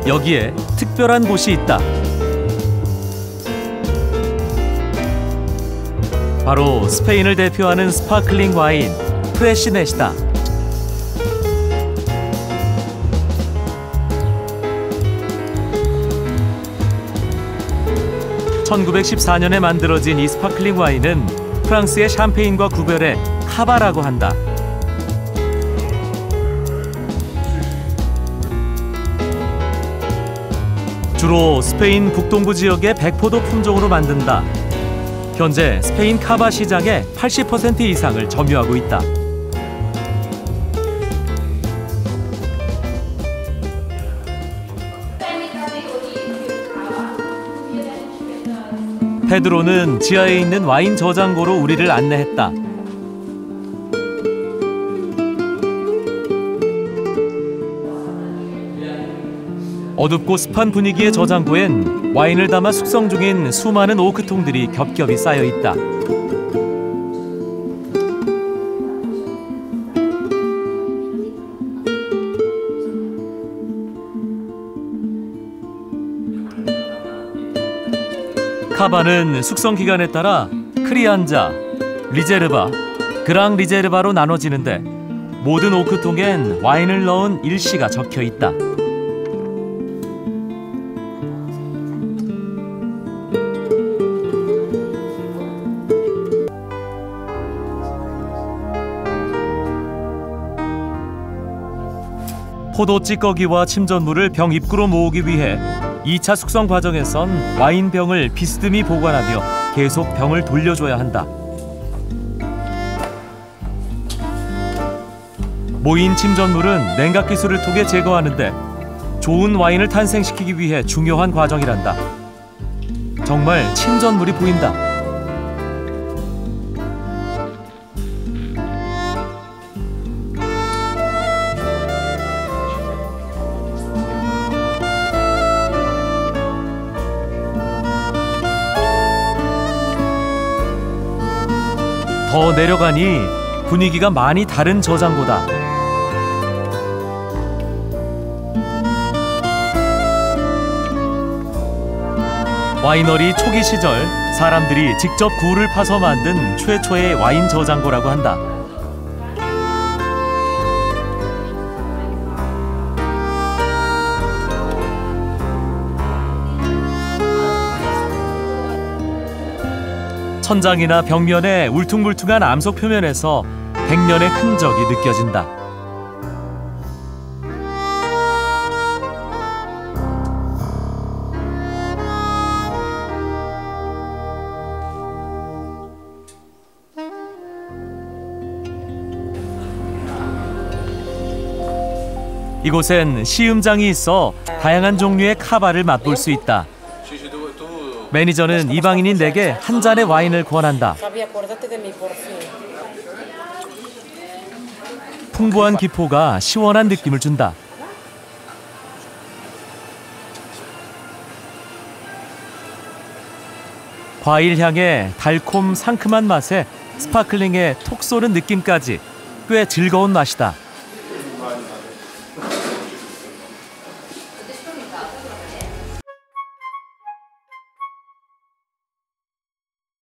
여기에 특별한 곳이 있다. 바로 스페인을 대표하는 스파클링 와인 프레시넷이다. (1914년에) 만들어진 이 스파클링 와인은 프랑스의 샴페인과 구별해 카바라고 한다. 주로 스페인 북동부 지역의 백포도 품종으로 만든다. 현재 스페인 카바 시장의 80% 이상을 점유하고 있다. 페드로는 지하에 있는 와인 저장고로 우리를 안내했다. 어둡고 습한 분위기의 저장고엔 와인을 담아 숙성 중인 수많은 오크통들이 겹겹이 쌓여 있다. 카바는 숙성 기간에 따라 크리안자, 리제르바, 그랑 리제르바로 나눠지는데 모든 오크통엔 와인을 넣은 일시가 적혀 있다. 포도 찌꺼기와 침전물을 병 입구로 모으기 위해 2차 숙성 과정에선 와인병을 비스듬히 보관하며 계속 병을 돌려줘야 한다. 모인 침전물은 냉각 기술을 통해 제거하는데 좋은 와인을 탄생시키기 위해 중요한 과정이란다. 정말 침전물이 보인다. 더 내려가니 분위기가 많이 다른 저장고다. 와이너리 초기 시절 사람들이 직접 굴을 파서 만든 최초의 와인 저장고라고 한다. 천장이나 벽면의 울퉁불퉁한 암석 표면에서 100년의 흔적이 느껴진다. 이곳엔 시음장이 있어 다양한 종류의 카바를 맛볼 수 있다. 매니저는 이방인인 내게 한 잔의 와인을 권한다. 풍부한 기포가 시원한 느낌을 준다. 과일 향에 달콤 상큼한 맛에 스파클링에 톡 쏘는 느낌까지 꽤 즐거운 맛이다.